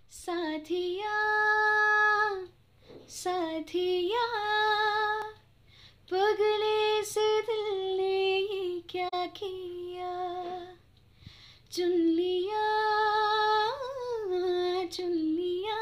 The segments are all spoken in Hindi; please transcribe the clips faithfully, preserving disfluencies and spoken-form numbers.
साथिया साथिया पगले से दिल ने ये क्या किया। चुन लिया चुन लिया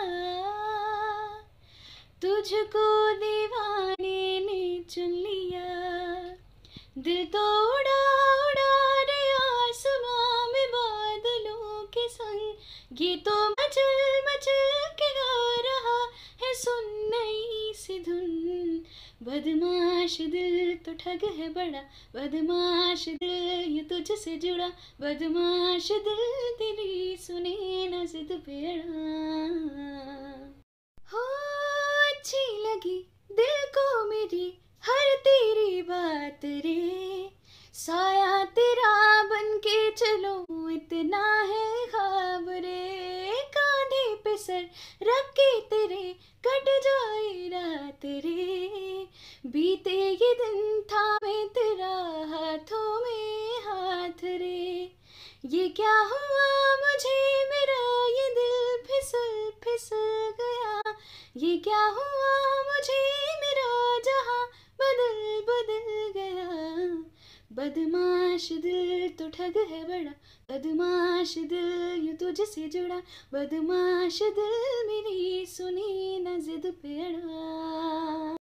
तुझको दीवाने ने चुन लिया। दिल तो उड़ा उड़ा रे आसमां में बादलों के संग, ये तो मचल मचल के गा रहा है सुन नई सी धुन। बदमाश दिल तो ठग है बड़ा, बदमाश दिल ये तुझसे जुड़ा, बदमाश दिल तेरी सुने ना जिद पे अड़ा। हो अच्छी लगी दिल को मेरी हर तेरी बात रे, साया तेरा बन के चलो इतना है ख्वाब रे। कांधे पे सर रख के तेरे कट जाए रात रे, बीते ये दिन थामे तेरा हाथों में हाथ रे। ये क्या हुआ मुझे मेरा ये दिल फिसल फिसल गया, ये क्या हुआ मुझे मेरा जहां बदल बदल गया। बदमाश दिल तो ठग है बड़ा, बदमाश दिल ये तुझसे जुड़ा, बदमाश दिल मेरी सुनी ना जिद पे अड़ा।